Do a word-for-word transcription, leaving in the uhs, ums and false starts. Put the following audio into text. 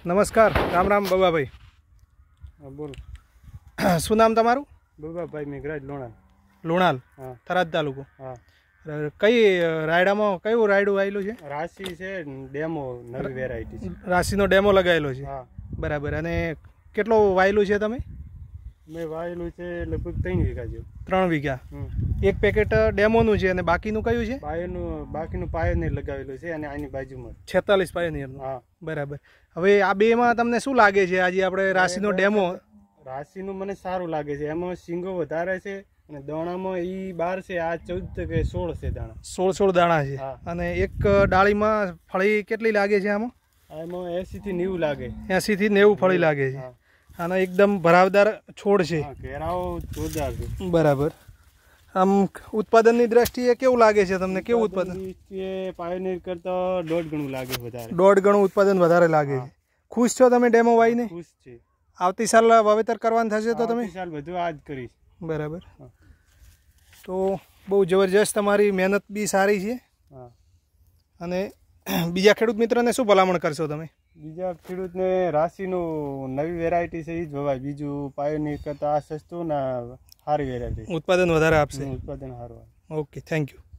नमस्कार, राम राम बाबा भाई। बोल। શું નામ તમારું? બાબાભાઈ મેઘરાજ લુણાલ. લુણાલ, હા, થરાદ તાલુકો. હા. કઈ રાયડામાં કયું રાયડું આવેલું છે? રાશિ છે, ડેમો નવી વેરાયટી છે. રાશિનો ડેમો લગાવેલો છે. હા, બરાબર. અને કેટલો વાયેલું છે તમે? મેં વાયેલું છે લગભગ ત્રણ વીઘા જેવું. ત્રણ વીઘા. હમ. એક પેકેટ ડેમોનું છે અને બાકીનું કયું છે? પાયોનું બાકીનું પાયોનીર લગાવેલું છે અને આની બાજુમાં છેતાલીસ પાયોનીરનું. હા, બરાબર. હવે આ બેમાં તમને શું લાગે છે? આજે આપણે રાશિનો ડેમો રાશિનું મને સારું લાગે છે. એમાં સિંગો વધારે છે અને દાણામાં ઈ બાર છે, આ ચૌદ કે સોળ છે દાણા. સોળ સોળ દાણા છે. હા. અને એક ડાળીમાં ફળી કેટલી લાગે છે આમાં? એમાં એસી થી નેવું લાગે. એસી થી નેવું ફળી લાગે છે. હા. આનો એકદમ ભરાવદાર છોડ છે. હા, ઘેરાઓ જોરદાર છે. બરાબર. આમ ઉત્પાદનની દ્રષ્ટિએ કેવું લાગે છે તમને? કેવું ઉત્પાદન? પાયોનીર કરતા દોઢ ગણું લાગે વધારે. દોઢ ગણું ઉત્પાદન વધારે લાગે છે. ખુશ છો તમે ડેમો વાવીને? ખુશ છે. આવતી સાલ વાવેતર કરવાનું થશે તો તમે? સાલ બધું આજ કરીશ. બરાબર. તો બહુ જબરજસ્ત, તમારી મહેનત બી સારી છે. હા. અને બીજા ખેડૂત મિત્રોને શું ભલામણ કરશો તમે? બીજા ખેડૂતને રાશિનું નવી વેરાયટી છે એ જ વવાય. બીજું પાયોનીર કરતાં આ સસ્તું ને સારી વેરાયટી, ઉત્પાદન વધારે આપશે. ઉત્પાદન સારું. Okay, thank you.